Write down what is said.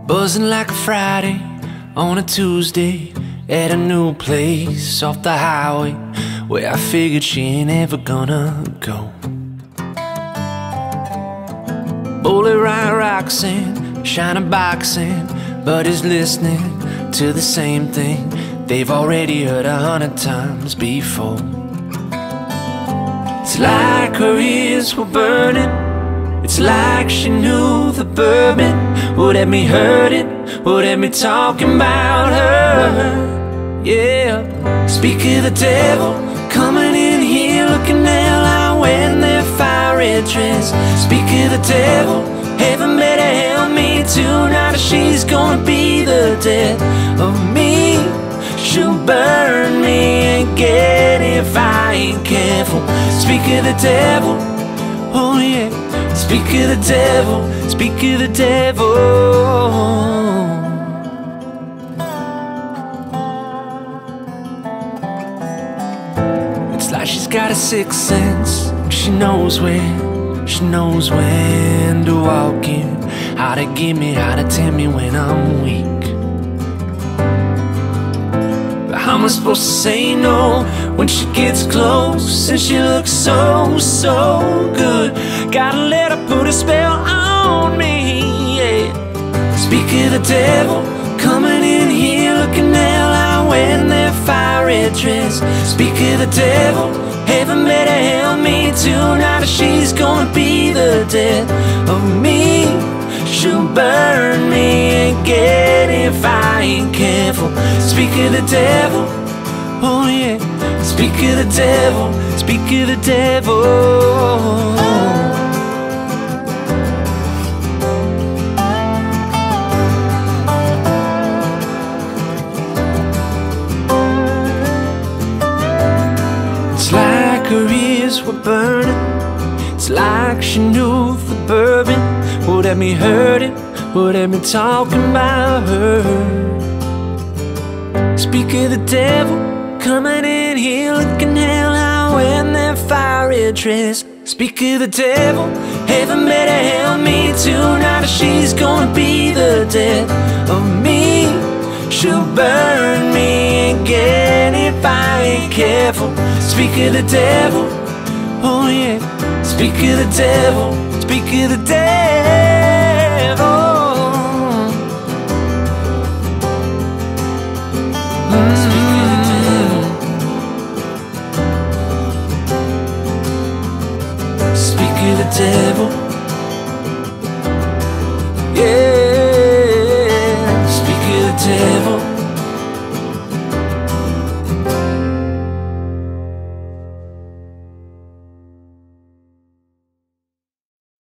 Buzzing like a Friday on a Tuesday at a new place off the highway where I figured she ain't ever gonna go. Bullet Ryan Roxanne, shining boxing, but is listening to the same thing they've already heard 100 times before. It's like her ears were burning. It's like she knew the bourbon would have me hurting, would have me talking about her. Yeah, speak of the devil coming in here looking hell out wearing their fiery dress. Speak of the devil, heaven better help me tonight, she's gonna be the death of me. She'll burn me again if I ain't careful. Speak of the devil, oh yeah. Speak of the devil, speak of the devil. It's like she's got a sixth sense. She knows when to walk in, how to give me, how to tell me when I'm weak. But how am I supposed to say no when she gets close and she looks so, so good? Gotta let her put a spell on me, yeah. Speak of the devil coming in here looking hell out wearing their fiery dress. Speak of the devil, heaven better help me tonight, she's gonna be the death of me. She'll burn me again if I ain't careful. Speak of the devil, oh yeah. Speak of the devil, speak of the devil. It's like her ears were burning. It's like she knew the bourbon would have me hurting, would have me talking about her. Speak of the devil coming in here looking hell out wearing their fiery dress. Speak of the devil, heaven better help me tonight, she's gonna be the death of me. She'll burn me again if I ain't careful. Speak of the devil, oh yeah. Speak of the devil, speak of the devil. Speak of the devil.